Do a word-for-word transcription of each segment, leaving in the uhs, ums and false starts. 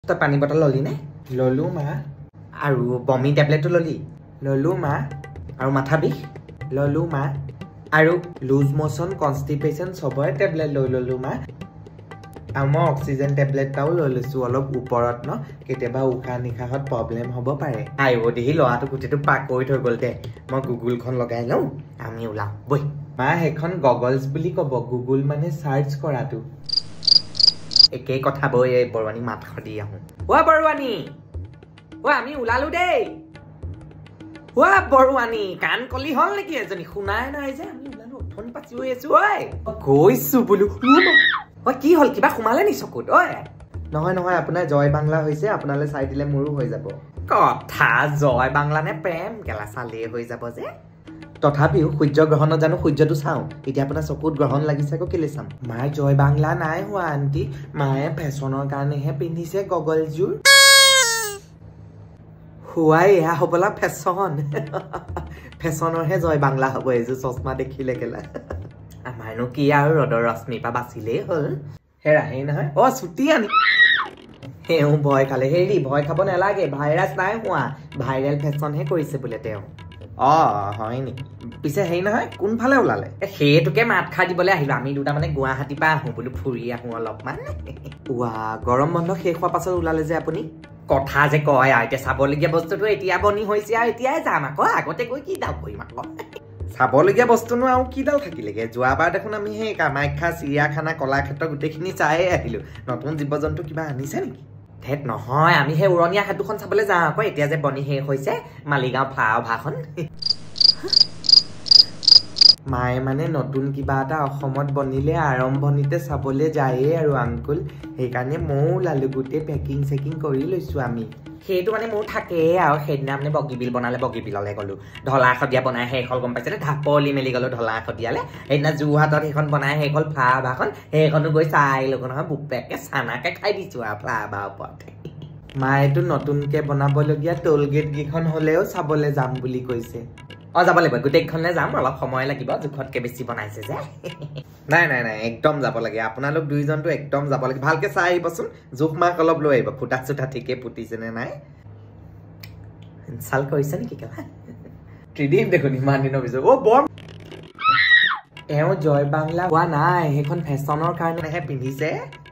তই পানী বটল ললি নে? ললো মা। আৰু বমি টেবলেটটো ললি? ললো মা। আৰু মাথা বিষ? ললো মা। আৰু লুজ মোশন কনষ্টিপেশ্যন চবৰে টেবলেট লৈ ললো মা। আৰু মই অক্সিজেন টেবলেট এটাও লৈ লৈছো অলপ ওপৰত ন, কেতিয়াবা উশাহ নিশাহত প্ৰব্লেম হ'ব পাৰে। আই অ' দেহি ল'ৰাটো গোটেইটো পাক কৰি থৈ গ'ল দে। মই গুগলখন লগাই লওঁ, আমি ওলাওঁ বৈ। মা সেইখন গগলছ বুলি ক'ব, গুগল মানে চাৰ্চ কৰাটো। একেই কথা বৈ এই বৰুৱানী মাত দি আহোঁ। অ' বৰুৱানী, অ' আমি ওলালো দেই। অ' বৰুৱানী, কাণ কলি হ'ল নেকি এজনী? শুনাই নাই যে আমি ওলালো, ফোন পাতি হৈ আছো। ঐ গৈছো বোলো। অ' কি হ'ল, কিবা সোমালে নি চকুত? ঐ নহয় নহয়, আপোনাৰ জয় বাংলা হৈছে, আপোনালৈ চাই দিলে মোৰো হৈ যাব। কথা জয় বাংলা নে প্ৰেম গেলা চালেই হৈ যাব যে। তথাপিও সূৰ্য গ্ৰহণত জানো সূৰ্যটো চাওঁ? এতিয়া আপোনাৰ চকুত গ্ৰহণ লাগিছে আকৌ কেলে চাম? মায়ে জয় বাংলা নাই হোৱা আণ্টি, মায়ে ফেশ্বনৰ কাৰণেহে পিন্ধিছে গগলযোৰ। হোৱাই এয়া হ'বলা ফেশ্বন। ফেশ্বনৰহে জয় বাংলা হ'ব এইযোৰ চশমা দেখিলে কেলা। আমাৰনো কি আৰু ৰ'দৰ ৰশ্মিৰ পৰা বাচিলেই হ'ল। হেৰা হেৰি নহয়, অ' ছুটি আনি তেওঁ ভয় খালে। হেৰি ভয় খাব নালাগে, ভাইৰাছ নাই হোৱা, ভাইৰেল ফেশ্বনহে কৰিছে বোলে তেওঁ। অ' হয় নেকি? পিছে হেৰি নহয়, কোনফালে ওলালে? সেইটোকে মাত খাই দিবলৈ আহিলো। আমি দুটা মানে গুৱাহাটীৰ পৰা আহোঁ বোলো, ফুৰি আহোঁ অলপমান। ৱা, গৰম বন্ধ শেষ হোৱাৰ পাছত ওলালে যে আপুনি? কথা যে কয় আৰু এতিয়া চাবলগীয়া বস্তুটো এতিয়া বনি হৈছে আৰু এতিয়াই যাম আকৌ, আগতে গৈ কি দাম কৰিম আকৌ। চাবলগীয়া বস্তুনো আৰু কিডাল থাকিলেগে? যোৱাবাৰ দেখোন আমি সেই কামাখ্যা, চিৰিয়াখানা, কলাক্ষেত্ৰ গোটেইখিনি চায়ে আহিলো। নতুন জীৱ জন্তু কিবা আনিছে নেকি? ধেত নহয়, আমি সেই উৰণীয়া সেতুখন চাবলৈ যাওঁ আকৌ, এতিয়া যে বনি শেষ হৈছে মালিগাঁও ফ্লাইঅভাৰখন। মায়ে মানে নতুন কিবা এটা অসমত বনিলে আৰম্ভণিতে চাবলৈ যায়েই আৰু আংকুল, সেইকাৰণে ময়ো ওলালো, গোটেই পেকিং চেকিং কৰি লৈছো আমি। সেইটো মানে মোৰ থাকেই আৰু। সেইদিনা মানে বগীবিল বনালে, বগীবিললৈ গ'লো। ঢলা শদিয়া বনাই শেষ হ'ল, গম পাইছে নে? ঢাপলি মেলি গ'লো ঢলা শদিয়ালে। সেইদিনা যোৰহাটত সেইখন বনাই শেষ হ'ল ফ্লাইঅভাৰখন, সেইখনো গৈ চাই আহিলোঁ নহয়, বুপেকে চানাকে খাই দিছো আৰু ফ্লাইঅভাৰৰ ওপৰত। মায়েতো নতুনকে বনাবলগীয়া টোল গেট কেইখন হ'লেও চাবলৈ যাম বুলি কৈছে। অ' যাব লাগিব, গোটেইকেইখনলৈ যাম, অলপ সময় লাগিব, জোখতকে বেছি বনাইছে যে। নাই নাই নাই, একদম যাব লাগে, আপোনালোক দুইজনটো একদম যাব লাগে। ভালকে চাই আহিবচোন, জোখ মাখ অলপ লৈ আহিব, ফুটা চুটা ঠিকে ফুটিছে নে নাই। ইনচাল্ট কৰিছে নেকি কেলা? ত্ৰিদীপ দেখোন ইমান দিনৰ পিছত। অ' বৰ তেওঁ জয় বাংলা হোৱা নাই, সেইখন ফেশ্বনৰ কাৰণেহে পিন্ধিছে।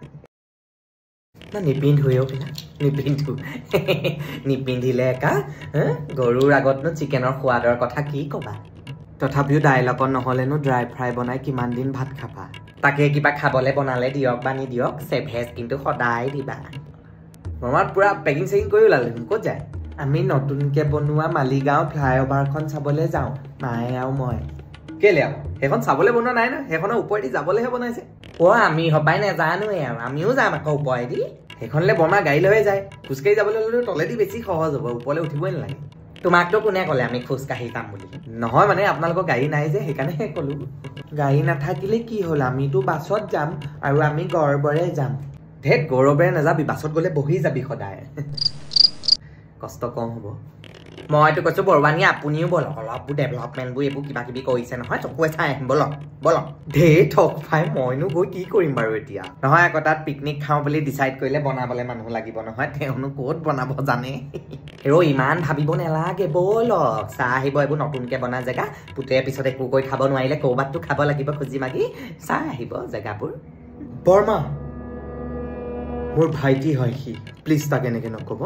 না নিপিন্ধোৱেও কিনা, নিপিন্ধো। নিপিন্ধিলে একা গৰুৰ আগতনো চিকেনৰ সোৱাদৰ কথা কি ক'বা? তথাপিও ডাইলগত নহ'লেনো ড্ৰাই ফ্ৰাই বনাই কিমান দিন ভাত খাবা? তাকে কিবা খাবলৈ বনালে দিয়ক বা নিদিয়ক, চেভেজ কিন্তু সদায় দিবা। মামাত পুৰা পেকিং চেকিং কৰি ওলালে, ক'ত যায়? আমি নতুনকে বনোৱা মালিগাঁও ফ্লাইঅভাৰখন চাবলৈ যাওঁ, মায়ে আৰু মই। কেলে আকৌ? সেইখন চাবলৈ বনোৱা নাই ন, সেইখনৰ ওপৰেদি যাবলৈহে বনাইছে। অ' আমি সবাই নাজানোৱে আৰু, আমিও যাম আকৌ ওপৰেদি। সেইখনলৈ বৰমা গাড়ী লৈয়ে যায়, খোজকাঢ়ি যাবলৈ হ'লেও তলেদি বেছি সহজ হ'ব, ওপৰলৈ উঠিবই নালাগে। তোমাকতো কোনে ক'লে আমি খোজকাঢ়ি যাম বুলি? নহয় মানে আপোনালোকৰ গাড়ী নাই যে, সেইকাৰণেহে ক'লো। গাড়ী নাথাকিলে কি হ'ল, আমিতো বাছত যাম আৰু আমি গৌৰৱেৰে যাম। ধেত গৌৰৱেৰে নাযাবি, বাছত গ'লে বহি যাবি সদায়। কষ্ট কম হ'ব। মইতো কৈছো বৰুৱানী আপুনিও বলক, অলপবোৰ ডেভেলপমেণ্টবোৰ এইবোৰ কিবা কিবি কৰিছে নহয়, চকুৱে চাই আহিম বলক বলক। ধেৰ ঠক ফাই, মইনো গৈ কি কৰিম বাৰু এতিয়া? নহয় আকৌ তাত পিকনিক খাওঁ বুলি ডিচাইড কৰিলে বনাবলৈ মানুহ লাগিব নহয়, তেওঁনো ক'ত বনাব জানে। ৰ' ইমান ভাবিব নালাগে, বলক চাহ আহিব, এইবোৰ নতুনকে বনা জেগা, পুতে পিছত একো কৰি খাব নোৱাৰিলে ক'ৰবাততো খাব লাগিব খুজি মাগি, চাহ আহিব জেগাবোৰ। বৰমা, মোৰ ভাইটি হয় সি, প্লিজ তাক এনেকে নক'ব।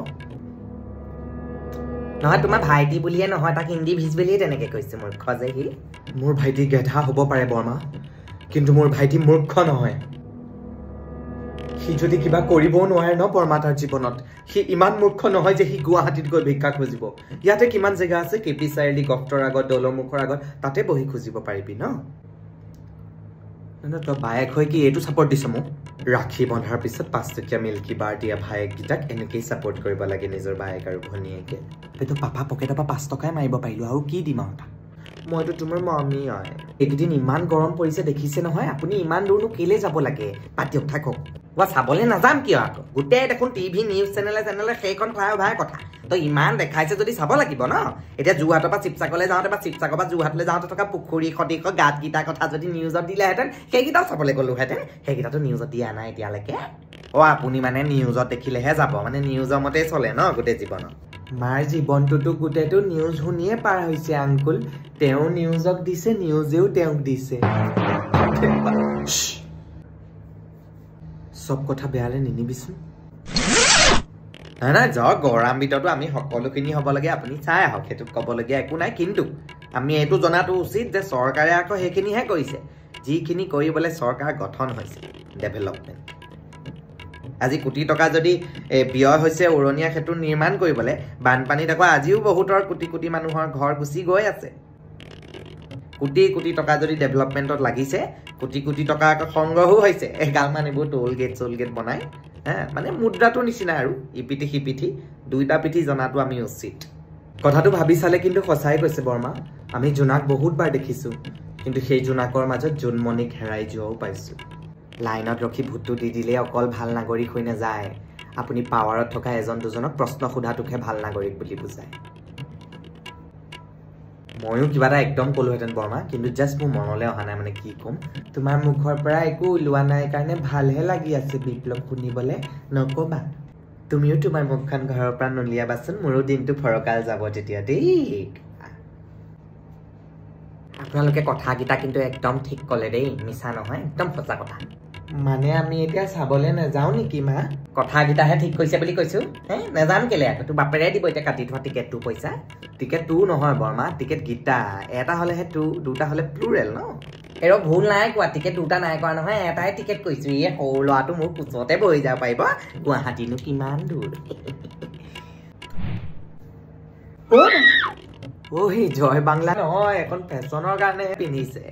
নহয় তোমাৰ ভাইটি বুলিয়ে নহয়, তাক হিন্দী ভিজ বুলিয়ে তেনেকে কৈছে, মূৰ্খ যে সি। মোৰ ভাইটি গেধা হ'ব পাৰে বৰমা, কিন্তু মোৰ ভাইটি মূৰ্খ নহয়। সি যদি কিবা কৰিবও নোৱাৰে ন বৰমা তাৰ জীৱনত, সি ইমান মূৰ্খ নহয় যে সি গুৱাহাটীত গৈ ভিক্ষা খুজিব। ইয়াতে কিমান জেগা আছে, কে পি চাৰিআলি গফ্টৰ আগত, দৌলমুখৰ আগত, তাতে বহি খুজিব পাৰিবি ন। তই বায়েক হৈ কি এইটো ছাপৰ্ট দিছ মোক? ৰাখি বন্ধাৰ পিছত পাঁচটকীয়া মিল্কী বাৰ দিয়া ভায়েককেইটাক এনেকেই ছাপৰ্ট কৰিব লাগে নিজৰ বায়েক আৰু ভনীয়েকে। সেইটো পাপা পকেটৰ পৰা পাঁচ টকাই মাৰিব পাৰিলো, আৰু কি দিম আৰু তাক? মইতো তোমাৰ মামী হয়। এইকেইদিন ইমান গৰম পৰিছে দেখিছে নহয়, আপুনি ইমান দূৰনো কেলে যাব লাগে? বাদ দিয়ক থাকক। মই চাবলৈ নাযাম কিয় আকৌ? গোটেই দেখোন টিভি নিউজ চেনেলে চেনেলে সেইখন ফ্লাইঅভাৰ কথা। তই ইমান দেখাইছে যদি চাব লাগিব ন। এতিয়া যোৰহাটৰ পৰা শিৱসাগৰলৈ যাওঁতে বা শিৱসাগৰ পৰা যোৰহাটলৈ যাওঁতে থকা পুখুৰী সদৃশ গাঁতকেইটাৰ কথা যদি নিউজত দিলেহেঁতেন, সেইকেইটাও চাবলৈ গ'লোহেঁতেন। সেইকেইটাতো নিউজত দিয়া নাই এতিয়ালৈকে। অ আপুনি মানে নিউজত দেখিলেহে যাব মানে নিউজৰ মতে চলে ন গোটেই জীৱনত মাৰ জীৱনটোতো গোটেইটো নিউজ শুনিয়ে পাৰ হৈছে আংকুল তেওঁ নিউজক দিছে নিউজেও তেওঁক দিছে সব কথা বেয়ালে নিনিবিচোন নাই নাই যাওক গৌৰাম্বিতটো আমি সকলোখিনি হ'ব লাগে আপুনি চাই আহক সেইটোত ক'বলগীয়া একো নাই কিন্তু আমি এইটো জনাটো উচিত যে চৰকাৰে আকৌ সেইখিনিহে কৰিছে যিখিনি কৰিবলৈ চৰকাৰ গঠন হৈছে ডেভেলপমেণ্ট আজি কোটি টকা যদি ব্যয় হৈছে উৰণীয়া সেতু নিৰ্মাণ কৰিবলৈ বানপানীত আকৌ আজিও বহুতৰ কোটি কোটি মানুহৰ ঘৰ গুচি গৈ আছে কোটি কোটি টকা যদি ডেভেলপমেণ্টত লাগিছে কোটি কোটি টকা আকৌ সংগ্ৰহো হৈছে এগালমান এইবোৰ টোল গেট চোল গেট বনাই হা মানে মুদ্ৰাটোৰ নিচিনা আৰু ইপিঠি সিপিঠি দুইটা পিঠি জনাটো আমি উচিত কথাটো ভাবি চালে কিন্তু সঁচাই কৈছে বৰ্মা আমি জোনাক বহুতবাৰ দেখিছোঁ কিন্তু সেই জোনাকৰ মাজত জোনমণিক হেৰাই যোৱাও পাইছোঁ লাইনত ৰখি ভোটটো দি দিলে অকল ভাল নাগৰিক হৈ নাযায় আপুনি পাৱাৰত থকা এজন দুজনক প্ৰশ্ন সোধাটোকহে ভাল নাগৰিক বুলি বুজায় ময়ো কিবা এটা একদম ক'লোহেঁতেন বৰ্মা কিন্তু জাষ্ট মোৰ মনলৈ অহা নাই মানে কি ক'ম তোমাৰ মুখৰ পৰা একো ওলোৱা নাই কাৰণে ভালহে লাগি আছে বিপ্লৱ শুনিবলৈ নক'বা তুমিও তোমাৰ মুখখন ঘৰৰ পৰা নলিয়াবাচোন মোৰো দিনটো ফৰকাল যাব তেতিয়া দেই আপোনালোকে কথাকেইটা কিন্তু একদম ঠিক ক'লে দেই মিছা নহয় একদম সঁচা কথা মানে আমি এতিয়া চাবলৈ নাযাওঁ নেকি মা কথাকেইটাহে ঠিক কৈছে বুলি কৈছোঁ হে নাজান কেলে আকৌ তোৰ বাপেৰে দিব এতিয়া কাটি থোৱা টিকেটটো পইচা টিকেট টু নহয় বৰ্মা টিকেট গীতা এটা হ'লেহে টু দুটা হ'লে প্লুৰেল ন এৰ ভুল নাই কোৱা টিকেট দুটা নাই কৰা নহয় এটাই টিকেট কৈছোঁ এই সৰু ল'ৰাটো মোৰ কোচতে বহি যাব পাৰিব গুৱাহাটীনো কিমান দূৰ ঐ জয় বাংলা নহয় এখন ফেশ্বনৰ কাৰণেহে পিন্ধিছে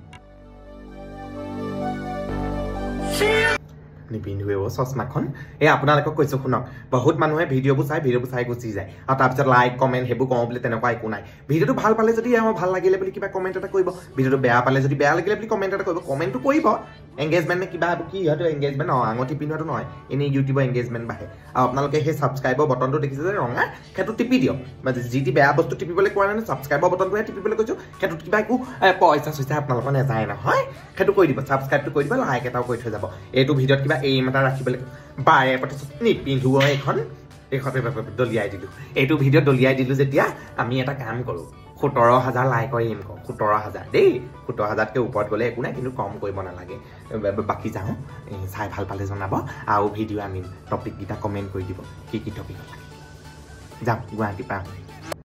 নিপিন্ধুৱে অ' চশমাখন এই আপোনালোকক কৈছোঁ শুনক বহুত মানুহে ভিডিঅ'বোৰ চাই ভিডিঅ'বোৰ চাই গুচি যায় আৰু তাৰপিছত লাইক কমেণ্ট সেইবোৰ কওঁ বুলি তেনেকুৱা একো নাই ভিডিঅ'টো ভাল পালে যদি আমাৰ ভাল লাগিলে বুলি কিবা কমেণ্ট এটা কৰিব ভিডিঅ'টো বেয়া পালে যদি বেয়া লাগিলে বুলি কমেণ্ট এটা কৰিব কমেণ্টটো কৰিব এংগেজমেণ্ট নে কিবা কি হয়তো এংগেজমেণ্ট নহয় আঙুঠি পিন্ধোৱাটো নহয় এনেই ইউটিউবৰ এংগেজমেণ্ট বাঢ়ে আৰু আপোনালোকে সেই ছাবস্ক্ৰাইবৰ বটনটো দেখিছে যে ৰঙা সেইটো টিপি দিয়ক মানে যি টি বেয়া বস্তু টিপিবলৈ কোৱা নাই ছাবস্ক্ৰাইবৰ বটনটোহে টিপিবলৈ কৈছোঁ সেইটোত কিবা একো পইচা চইচা আপোনালোকৰ নাযায় নহয় সেইটো কৰি দিব ছাবস্ক্ৰাইবটো কৰি দিব লাইক এটাও কৰি থৈ যাব এইটো ভিডিঅ'ত কিবা এইম এটা ৰাখিবলৈ বাৰে প্ৰতিছত নিপিন্ধো এইখন এইখন দলিয়াই দিলোঁ এইটো ভিডিঅ'ত দলিয়াই দিলোঁ যেতিয়া আমি এটা কাম কৰোঁ সোতৰ হাজাৰ লাইকৰ এইম কওঁ সোতৰ হাজাৰ দেই সোতৰ হাজাৰতকৈ ওপৰত গ'লে একো নাই কিন্তু কম কৰিব নালাগে বাকী যাওঁ চাই ভাল পালে জনাব আৰু ভিডিঅ' আমি টপিককেইটা কমেণ্ট কৰি দিব কি কি টপিক লাগে যাওঁ গুৱাহাটীৰ পৰা